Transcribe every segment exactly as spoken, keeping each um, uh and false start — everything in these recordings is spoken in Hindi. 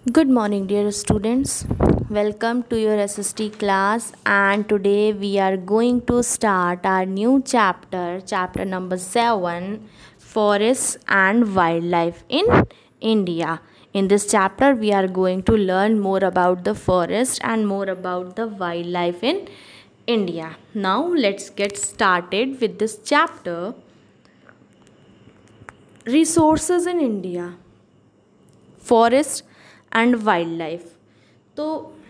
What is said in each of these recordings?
Good morning, dear students. Welcome to your S S T class, and today we are going to start our new chapter, chapter number seven, Forests and Wildlife in India. In this chapter, we are going to learn more about the forest and more about the wildlife in India. Now, let's get started with this chapter. Resources in India. Forest and wildlife. तो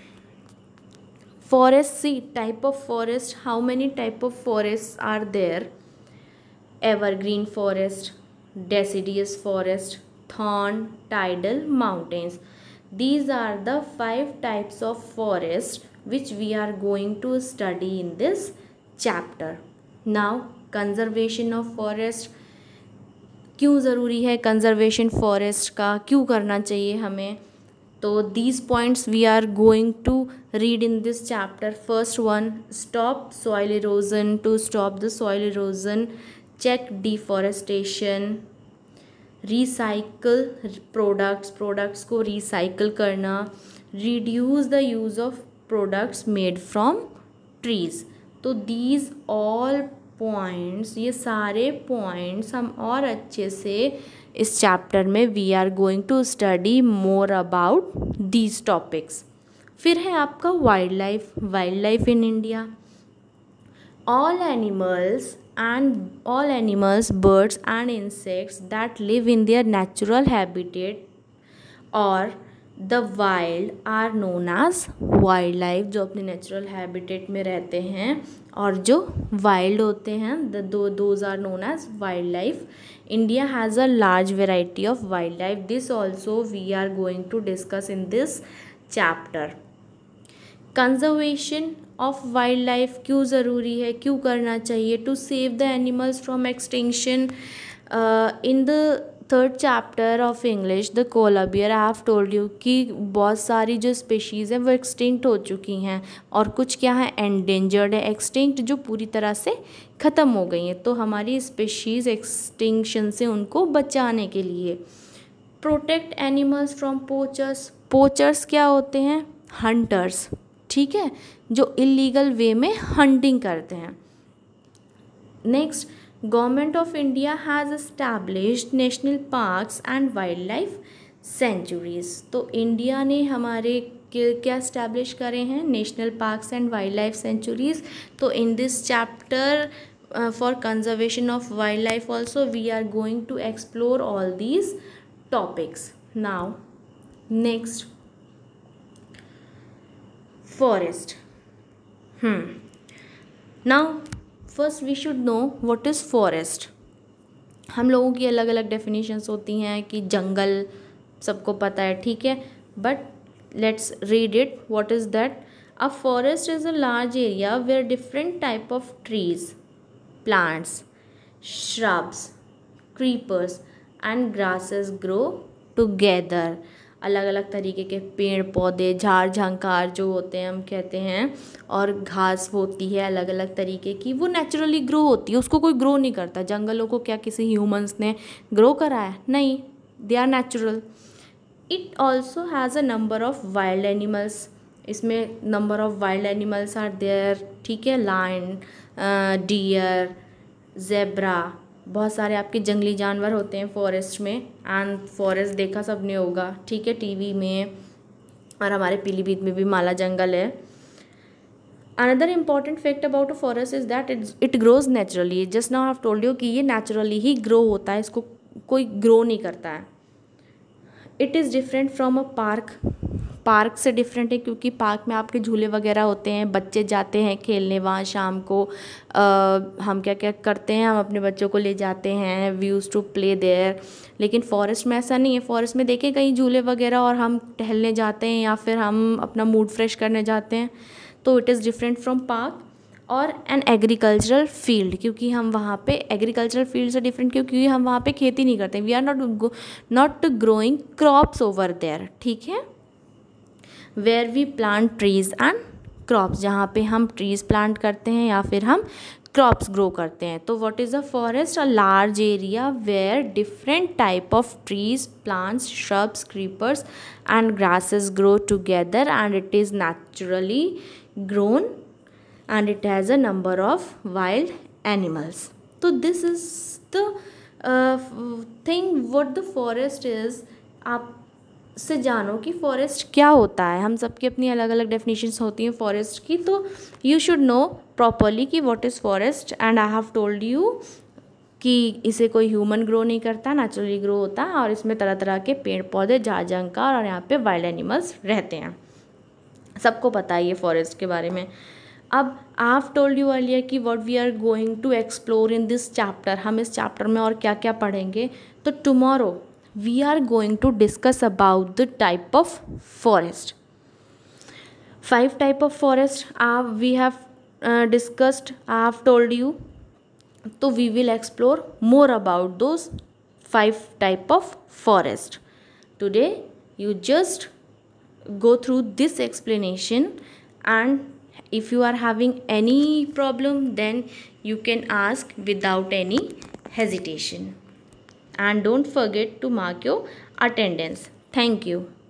forest, see type of forest, how many type of forests are there? Evergreen forest, deciduous forest, thorn, tidal, mountains. These are the five types of forest which we are going to study in this chapter. Now, conservation of forest. क्यों ज़रूरी है कंजर्वेशन फॉरेस्ट का, क्यों करना चाहिए हमें? तो these points we are going to read in this chapter. First one, stop soil erosion. To stop the soil erosion, check deforestation, recycle products, products को रिसाइकल करना, reduce the use of products made from trees. तो दीज ऑल पॉइंट्स, ये सारे पॉइंट्स हम और अच्छे से इस चैप्टर में we are going to study more about these topics. फिर है आपका wildlife. Wildlife in India. All animals and all animals, birds and insects that live in their natural habitat और the wild are known as wildlife. जो अपने नेचुरल हैबिटेट में रहते हैं और जो वाइल्ड होते हैं, द दो those are known as wildlife. India has a large variety of wildlife. This also we are going to discuss in this chapter. Conservation of wildlife क्यों ज़रूरी है, क्यों करना चाहिए? To save the animals from extinction. In the third chapter of English, the koala bear, I have told you कि बहुत सारी जो स्पेशीज़ हैं वो एक्सटिंक्ट हो चुकी हैं और कुछ क्या है, एंडेंजर्ड है. एक्सटिंक्ट जो पूरी तरह से ख़त्म हो गई हैं. तो हमारी स्पेशीज़ एक्सटिंक्शन से उनको बचाने के लिए. Protect animals from poachers. Poachers क्या होते हैं? हंटर्स. ठीक है, जो इलीगल वे में हंटिंग करते हैं. Next, government of India has established national parks and wildlife sanctuaries. तो इंडिया ने हमारे क्या इस्टेब्लिश करे हैं? National parks and wildlife sanctuaries. तो in this chapter for conservation of wildlife also we are going to explore all these topics. Now next, forest. hmm now first we should know what is forest. हम लोगों की अलग अलग डेफिनेशंस होती हैं कि जंगल सबको पता है, ठीक है, but let's read it. What is that? A forest is a large area where different type of trees, plants, shrubs, creepers and grasses grow together. अलग अलग तरीके के पेड़ पौधे, झाड़ झंकार जो होते हैं हम कहते हैं, और घास होती है अलग अलग तरीके की, वो नेचुरली ग्रो होती है. उसको कोई ग्रो नहीं करता. जंगलों को क्या किसी ह्यूमंस ने ग्रो कराया? नहीं, they are natural. It also has a number of wild animals. इसमें number of wild animals are there, ठीक है, लायन, डियर, जेब्रा, बहुत सारे आपके जंगली जानवर होते हैं फॉरेस्ट में. एंड फॉरेस्ट देखा सबने होगा, ठीक है, टीवी में, और हमारे पीलीभीत में भी माला जंगल है. Another important fact about a forest is that it it grows naturally. Just now I have told you कि ये नेचुरली ही ग्रो होता है, इसको कोई ग्रो नहीं करता है. It is different from a park. Park से डिफरेंट है क्योंकि पार्क में आपके झूले वगैरह होते हैं, बच्चे जाते हैं खेलने वहाँ शाम को. आ, हम क्या क्या करते हैं, हम अपने बच्चों को ले जाते हैं, we use to play there. लेकिन फॉरेस्ट में ऐसा नहीं है. फॉरेस्ट में देखें कहीं झूले वगैरह और हम टहलने जाते हैं या फिर हम अपना मूड फ्रेश करने जाते हैं. तो it is different from park. और एन एग्रीकल्चरल फील्ड, क्योंकि हम वहाँ पे एग्रीकल्चरल फील्ड से डिफरेंट क्योंकि हम वहाँ पे खेती नहीं करते. We are not not growing crops over there, ठीक है. Where we plant trees and crops, जहाँ पे हम ट्रीज़ प्लांट करते हैं या फिर हम क्रॉप्स ग्रो करते हैं. तो what is a forest? A large area where different type of trees, plants, shrubs, creepers and grasses grow together and it is naturally grown and it has a number of wild animals. So this is the uh, thing what the forest is. आप से जानो कि फॉरेस्ट क्या होता है. हम सबकी अपनी अलग अलग डेफिनेशंस होती हैं फॉरेस्ट की, तो यू शुड नो प्रॉपरली कि what is forest. And I have told you कि इसे कोई ह्यूमन ग्रो नहीं करता, नेचुरली ग्रो होता है और इसमें तरह तरह के पेड़ पौधे, झाड़ जंगल और यहाँ पे वाइल्ड एनिमल्स रहते हैं. सबको पता है ये फॉरेस्ट के बारे में. अब I have told you earlier कि what we are going to explore in this chapter. हम इस चैप्टर में और क्या क्या पढ़ेंगे. तो tomorrow we are going to discuss about the type of forest. Five type of forest uh, we have uh, discussed. I have told you. So we will explore more about those five type of forest. Today you just go through this explanation, and if you are having any problem then you can ask without any hesitation. And don't forget to mark your attendance. Thank you.